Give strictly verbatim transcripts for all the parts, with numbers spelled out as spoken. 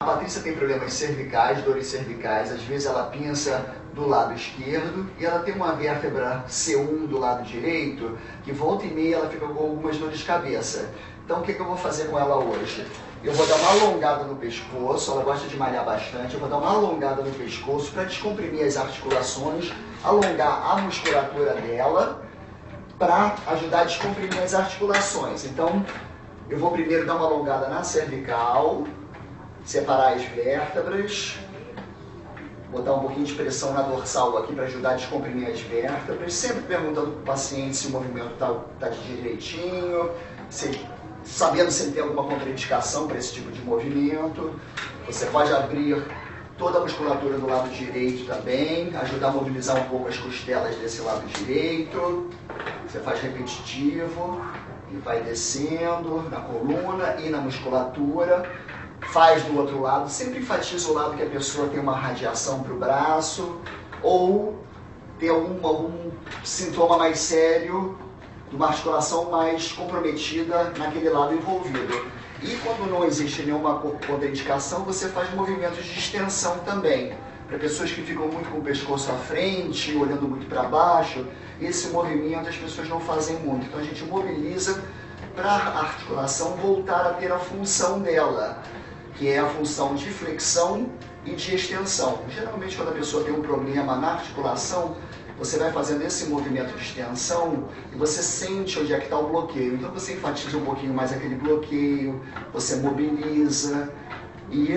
A Patrícia tem problemas cervicais, dores cervicais, às vezes ela pinça do lado esquerdo e ela tem uma vértebra C um do lado direito, que volta e meia ela fica com algumas dores de cabeça. Então o que, que eu vou fazer com ela hoje? Eu vou dar uma alongada no pescoço, ela gosta de malhar bastante, eu vou dar uma alongada no pescoço para descomprimir as articulações, alongar a musculatura dela, para ajudar a descomprimir as articulações. Então, eu vou primeiro dar uma alongada na cervical, separar as vértebras, botar um pouquinho de pressão na dorsal aqui para ajudar a descomprimir as vértebras, sempre perguntando para o paciente se o movimento está tá direitinho, se, sabendo se ele tem alguma contraindicação para esse tipo de movimento. Você pode abrir toda a musculatura do lado direito também, ajudar a mobilizar um pouco as costelas desse lado direito. Você faz repetitivo e vai descendo na coluna e na musculatura. Faz do outro lado, sempre enfatiza o lado que a pessoa tem uma radiação para o braço ou tem algum, algum sintoma mais sério, de uma articulação mais comprometida naquele lado envolvido. E quando não existe nenhuma contraindicação, você faz movimentos de extensão também. Para pessoas que ficam muito com o pescoço à frente, olhando muito para baixo, esse movimento as pessoas não fazem muito. Então a gente mobiliza para a articulação voltar a ter a função dela, que é a função de flexão e de extensão. Geralmente quando a pessoa tem um problema na articulação, você vai fazendo esse movimento de extensão e você sente onde é que está o bloqueio. Então você enfatiza um pouquinho mais aquele bloqueio, você mobiliza e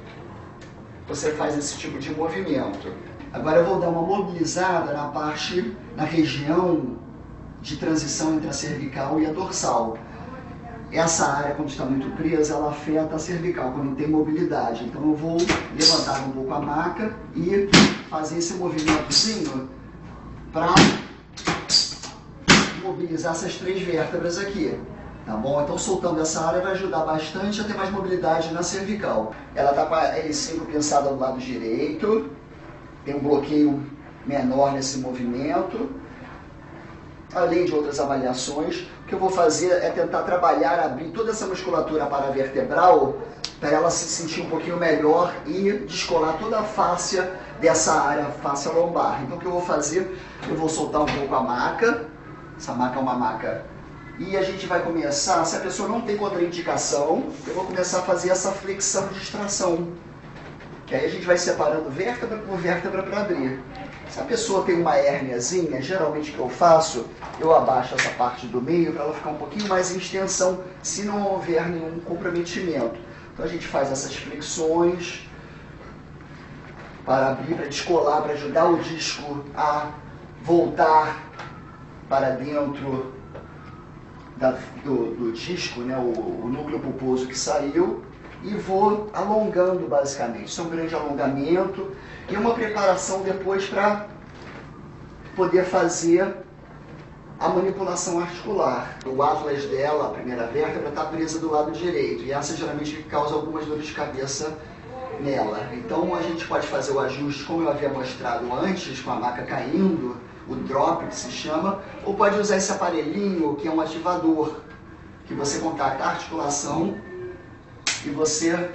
você faz esse tipo de movimento. Agora eu vou dar uma mobilizada na parte, na região de transição entre a cervical e a dorsal. Essa área, quando está muito presa, ela afeta a cervical, quando tem mobilidade. Então eu vou levantar um pouco a maca e fazer esse movimentozinho para mobilizar essas três vértebras aqui, tá bom? Então soltando essa área vai ajudar bastante a ter mais mobilidade na cervical. Ela está com a L cinco pinçada do lado direito, tem um bloqueio menor nesse movimento, além de outras avaliações. O que eu vou fazer é tentar trabalhar, abrir toda essa musculatura paravertebral para ela se sentir um pouquinho melhor e descolar toda a fáscia dessa área, fáscia lombar. Então o que eu vou fazer, eu vou soltar um pouco a maca, essa maca é uma maca, e a gente vai começar, se a pessoa não tem contraindicação, eu vou começar a fazer essa flexão de extração, que aí a gente vai separando vértebra por vértebra para abrir. Se a pessoa tem uma hérniazinha, geralmente o que eu faço, eu abaixo essa parte do meio para ela ficar um pouquinho mais em extensão, se não houver nenhum comprometimento. Então a gente faz essas flexões para abrir, para descolar, para ajudar o disco a voltar para dentro da, do, do disco, né, o, o núcleo pulposo que saiu, e vou alongando basicamente. Isso é um grande alongamento e uma preparação depois para poder fazer a manipulação articular. O atlas dela, a primeira vértebra, está presa do lado direito e essa geralmente causa algumas dores de cabeça nela. Então a gente pode fazer o ajuste, como eu havia mostrado antes, com a maca caindo, o drop que se chama, ou pode usar esse aparelhinho que é um ativador, que você contacta a articulação e você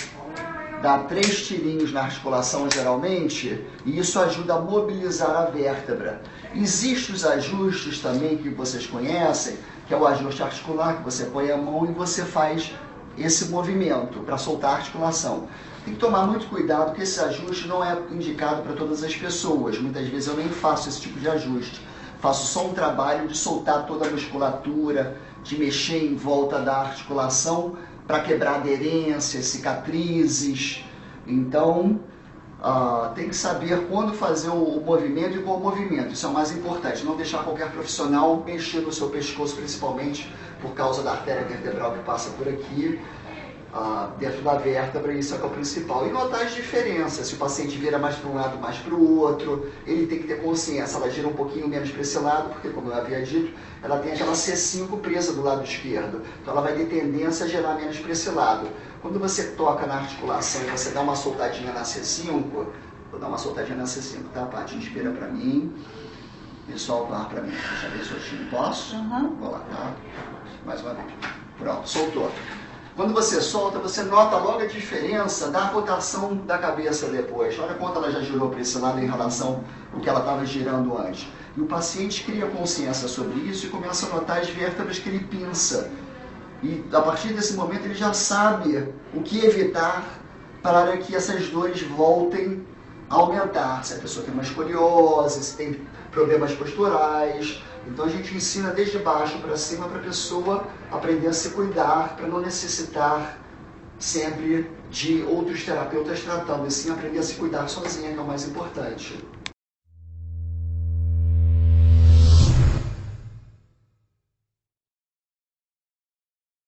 dá três tirinhos na articulação geralmente, e isso ajuda a mobilizar a vértebra. Existem os ajustes também que vocês conhecem, que é o ajuste articular, que você põe a mão e você faz esse movimento para soltar a articulação. Tem que tomar muito cuidado, porque esse ajuste não é indicado para todas as pessoas. Muitas vezes eu nem faço esse tipo de ajuste. Faço só um trabalho de soltar toda a musculatura, de mexer em volta da articulação para quebrar aderências, cicatrizes. Então, uh, tem que saber quando fazer o, o movimento e qual movimento. Isso é o mais importante. Não deixar qualquer profissional mexer no seu pescoço, principalmente por causa da artéria vertebral que passa por aqui, uh, dentro da vértebra. Isso é, que é o principal. E notar as diferenças. Se o paciente vira mais para um lado, mais para o outro, ele tem que ter consciência. Ela gira um pouquinho menos para esse lado, porque, como eu havia dito, ela tem aquela C cinco presa do lado esquerdo. Então ela vai ter tendência a girar menos para esse lado. Quando você toca na articulação e você dá uma soltadinha na C cinco, vou dar uma soltadinha na C cinco, tá, Paty? Inspira para mim e solta o ar para mim. Deixa eu ver se eu posso. Uhum. Vou lá, tá? Mais uma vez. Pronto, soltou. Quando você solta, você nota logo a diferença da rotação da cabeça depois. Olha quanto ela já girou para esse lado em relação ao que ela estava girando antes. E o paciente cria consciência sobre isso e começa a notar as vértebras que ele pinça. E a partir desse momento ele já sabe o que evitar para que essas dores voltem a aumentar. Se a pessoa tem uma escoliose, se tem problemas posturais. Então a gente ensina desde baixo para cima para a pessoa aprender a se cuidar, para não necessitar sempre de outros terapeutas tratando, e sim aprender a se cuidar sozinha, que é o mais importante.